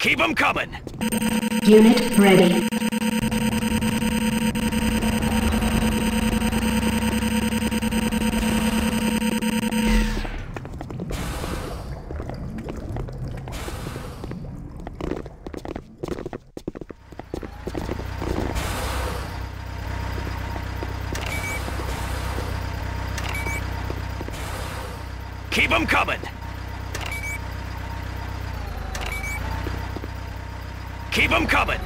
Keep them coming! Unit ready. Keep them coming! Keep them coming!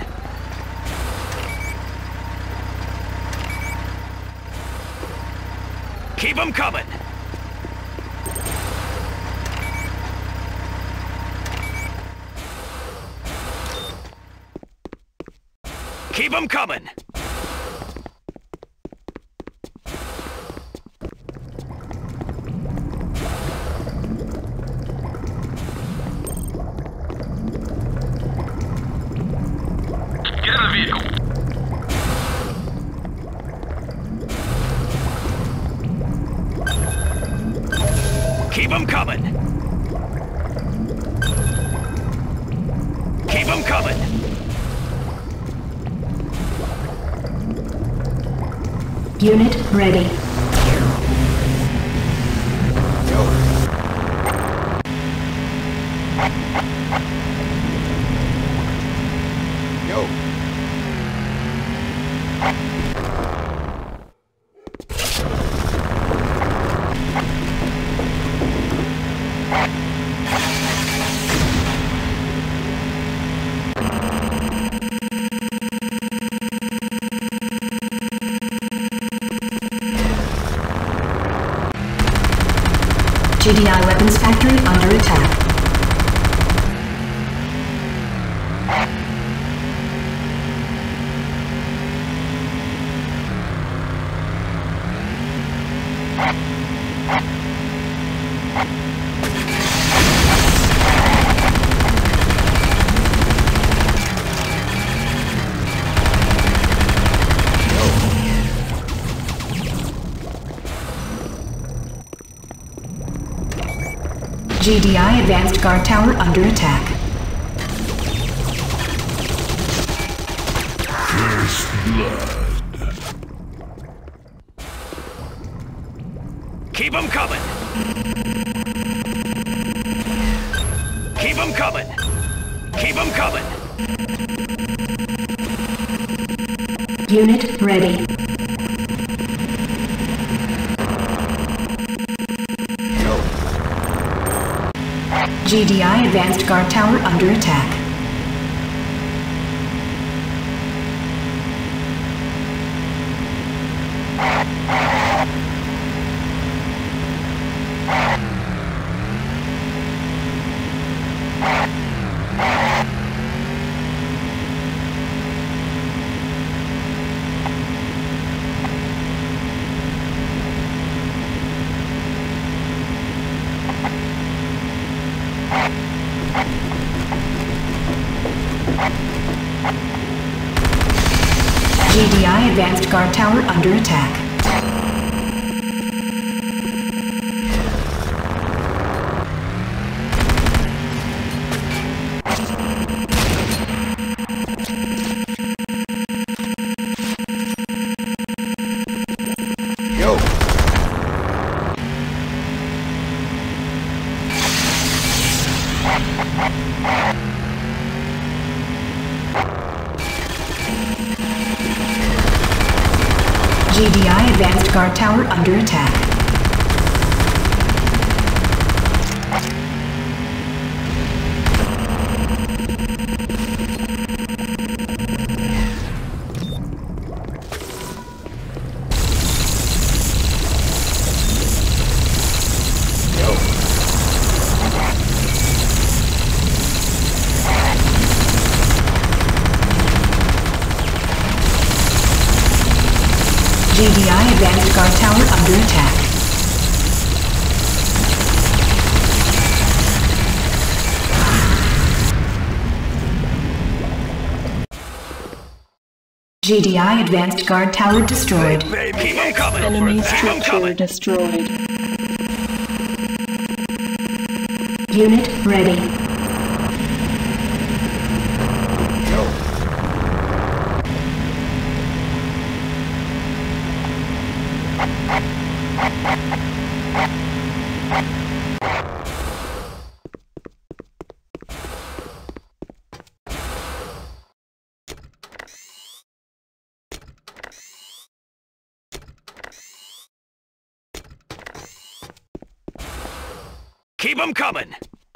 Keep them coming! Keep them coming! Get in the vehicle. Keep them coming! Keep them coming! Unit ready. Yo! GDI weapons factory under attack. GDI advanced guard tower under attack. First blood. Keep them coming! Keep them coming! Keep them coming! Unit ready. GDI advanced guard tower under attack. GDI advanced guard tower under attack. Yo! GDI advanced guard tower under attack. GDI advanced guard tower under attack. GDI advanced guard tower destroyed. Keep them coming! Enemy Keep 'em structure coming! destroyed. Unit ready. Keep them coming!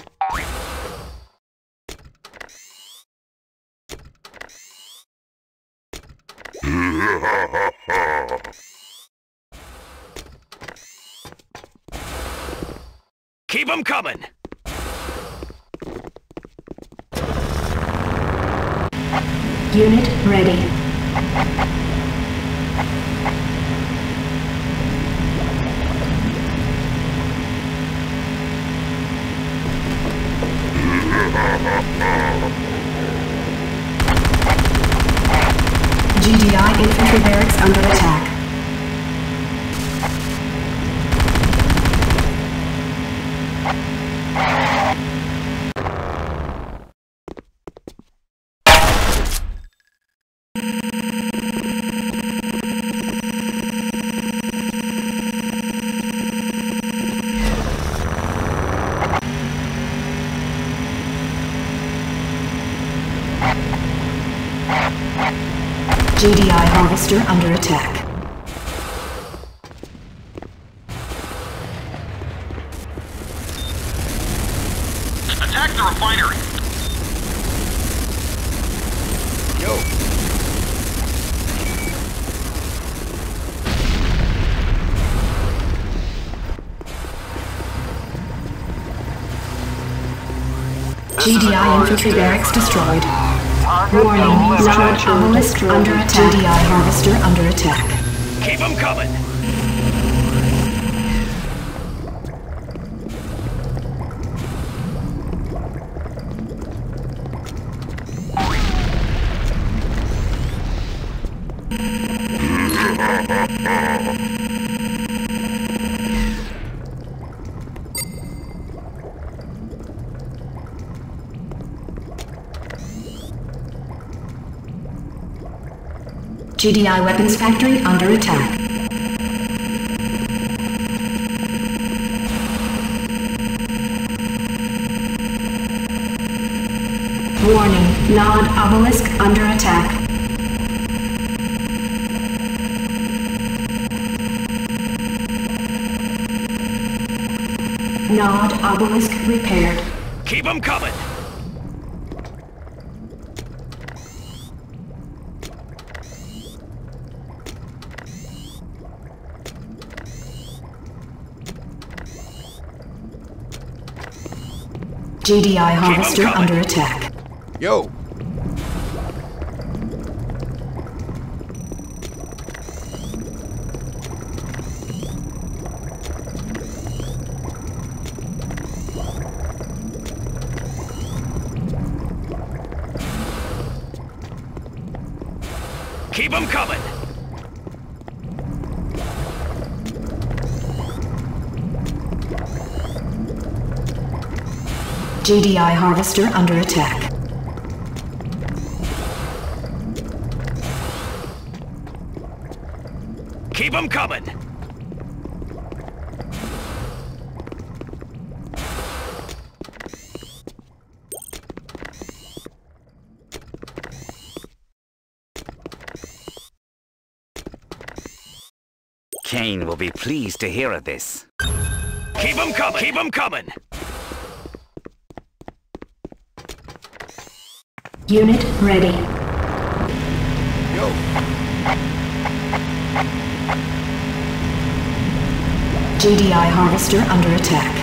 Keep them coming! Unit ready. GDI infantry barracks under attack. GDI harvester under attack. Attack the refinery. Yo! GDI infantry barracks destroyed. Warning, large obelisk under attack. GDI harvester under attack. Keep them coming! GDI weapons factory under attack. Warning, Nod obelisk under attack. Nod obelisk repaired. Keep them coming! GDI harvester under attack. Yo! Keep them coming! GDI harvester under attack. Keep them coming! Kane will be pleased to hear of this. Keep them coming! Keep them coming! Unit ready. Yo! GDI harvester under attack.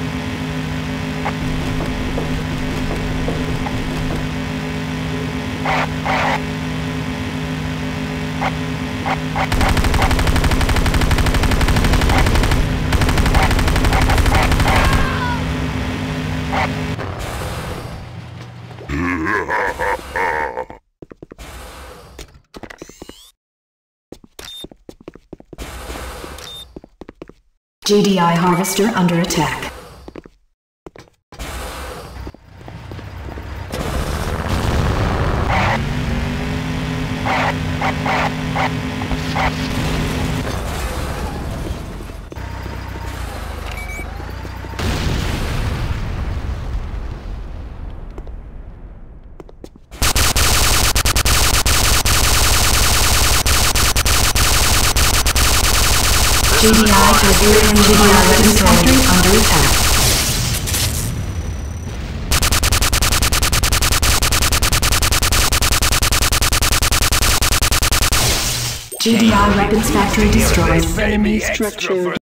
GDI harvester under attack. GDI Tiberium GDI weapons factory under attack. GDI weapons factory destroyed. Enemy structure.